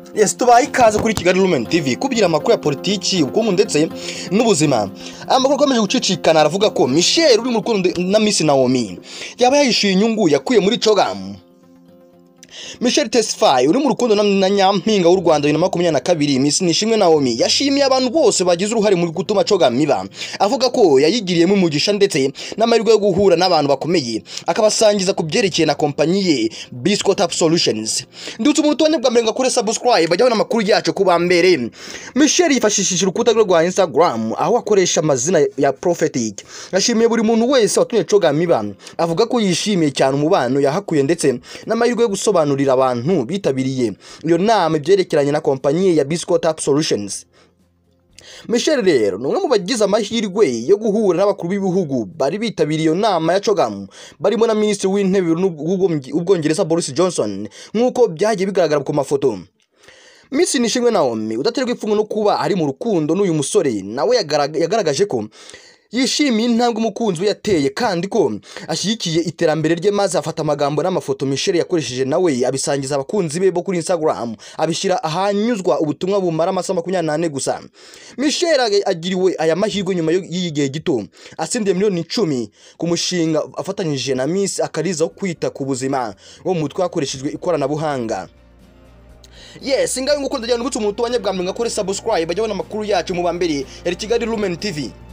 Yes, tubaye ikaze kuri Kigali Lumen TV kubigira amakuru ya politiki, ubukungu ndetse n'ubuzima. Amakuru akomeje gucicikana aravuga ko Michel uri mu rukundo na Miss Naomi yaba yayishuye inyungu yakuye muri Chogam. Michel Tesfaye uri mu rukundo na Nyampinga w'u Rwanda 2022 Miss Nishimwe Naomi yashimiye abantu bose bagize uruhare muri gutuma Chogam iba, avuga ko yayigiriyemo umugisha ndetse n'amahirwe yo guhura n'abantu bakomeye akabasangiza ku byerekeye na kompanyi ye Biscuit Up Solutions. Ndutse umuntu tubanye bwa mbere ngakore subscribe bajyaho n'amakuru yacu kuba mbere. Michel yifashishije urukuta rwa Instagram aho akoresha amazina ya Prophetic. Yashimiye buri muntu wese watumye Chogam iba, avuga ko yishimiye cyane umubano yahakuye ndetse n'amahirwe yo gusobanurira abantu bitabiriye iyo nama ibyerekeranye na kompanyi ya Biscuit Up Solutions. Michel rero ni umwe mu bagize amahirwe yo guhura n'abakuru b'ibihugu bari bitabiriye iyo nama ya Chogam, barimo na Minisitiri w'Intebe w'Ubwongereza Boris Johnson nk'uko byagiye bigaragara ku mafoto. Miss Nishimwe Naomi udaterwa ipfunwe no kuba ari mu rukundo n'uyu musore, nawe yagaragaje ko yishimiye intambwe umukunzi we yateye kandi ko ashyigikiye iterambere rye, maze afata amagambo n'amafoto Michel yakoresheje nawe abisangiza abakunzi be bo kuri Instagram, abishyira ahanyuzwa ubutumwa bumara amasaha 24 gusa. Michel agiriwe aya mahirwe nyuma y'igihe gito asindiye miliyoni 10 ku mushinga afatanyije na Miss Akariza wo kwita ku buzima wo mu mutwe hakoreshejwe ikoranabuhanga. Yes, ngaho nguko ndajyana n'ubutse umuntu tubanye bwa mbere ngakore subscribe bajyaho n'amakuru yacu mu bambere ya Kigali Lumen TV.